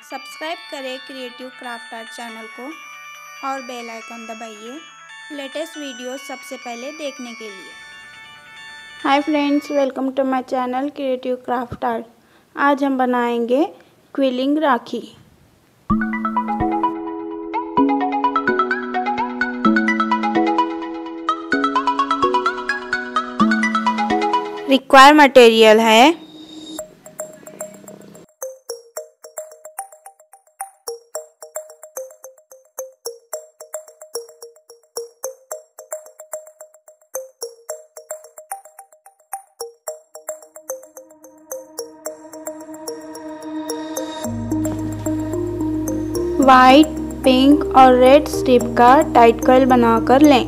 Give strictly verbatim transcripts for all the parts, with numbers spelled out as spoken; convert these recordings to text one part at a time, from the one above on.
Subscribe करें creative craft art channel को और बेल आइकन दबाइए लेटेस्ट वीडियो सबसे पहले देखने के लिए। Hi friends, welcome to my channel creative craft art. आज हम बनाएंगे क्विलिंग राखी। रिक्वायर मटेरियल है वाइट, पिंक और रेड स्ट्रिप का टाइट कॉइल बनाकर लें।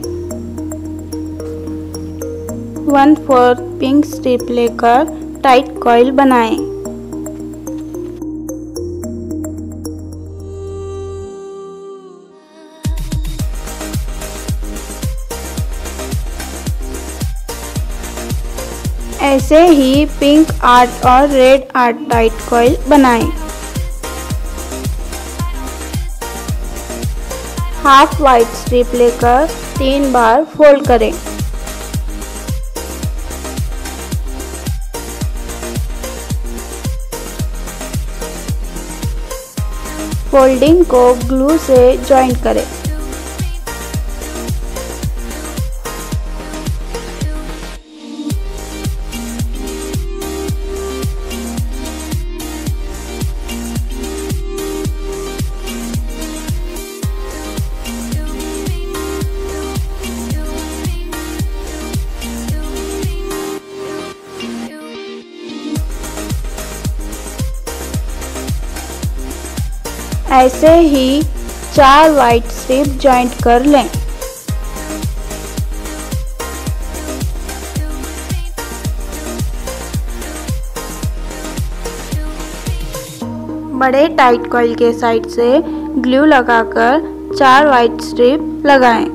वन फोर्थ पिंक स्ट्रिप लेकर टाइट कॉइल बनाएं। ऐसे ही पिंक आठ और रेड आठ टाइट कॉइल बनाएं। हाफ वाइट स्ट्रिप लेकर तीन बार फोल्ड करें। फोल्डिंग को ग्लू से जॉइंट करें। ऐसे ही चार वाइट स्ट्रिप जॉइंट कर लें। बड़े टाइट कॉइल के साइड से ग्लू लगाकर चार वाइट स्ट्रिप लगाएं।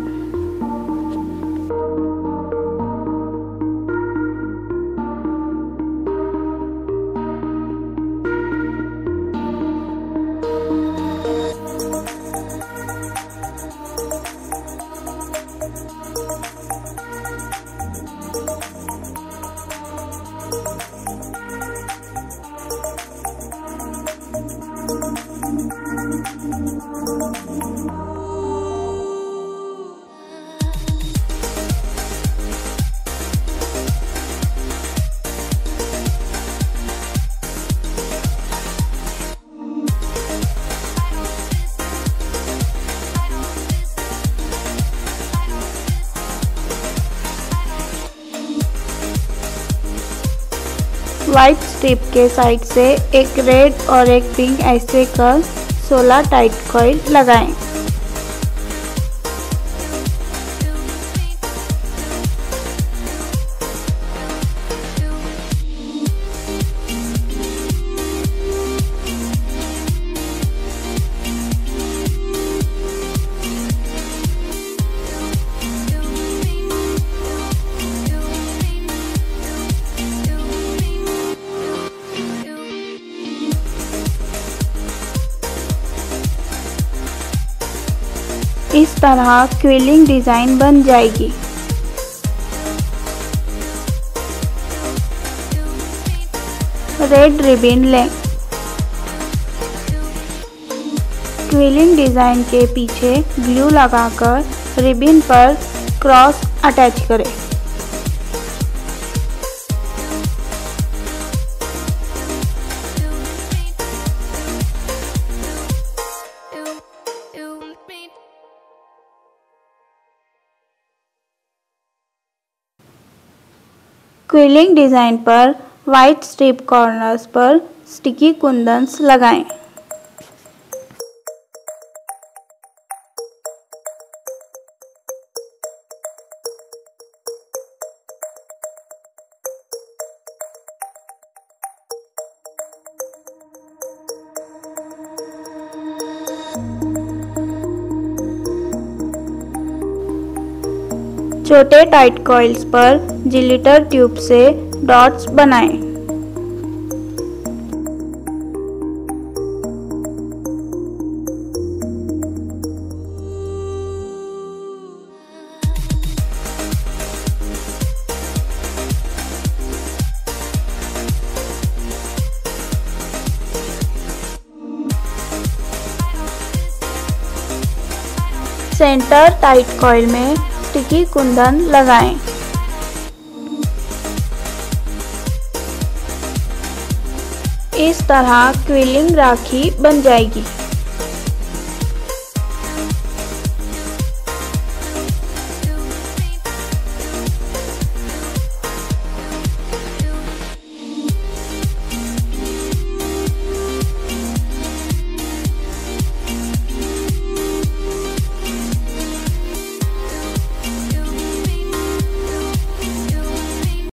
वाइट स्ट्रिप के साइड से एक रेड और एक पिंक ऐसे कर सोलह टाइट कॉइल लगाएं। इस तरह क्विलिंग डिज़ाइन बन जाएगी। रेड रिबन लें। क्विलिंग डिज़ाइन के पीछे ग्लू लगाकर रिबन पर क्रॉस अटैच करें। क्विलिंग डिज़ाइन पर वाइट स्ट्रिप कॉर्नर्स पर स्टिकी कुंदन्स लगाएं। छोटे टाइट कॉइल्स पर जिलिटर ट्यूब से डॉट्स बनाएं। सेंटर टाइट कॉइल में स्टिकी कुंदन लगाएं। इस तरह क्विलिंग राखी बन जाएगी।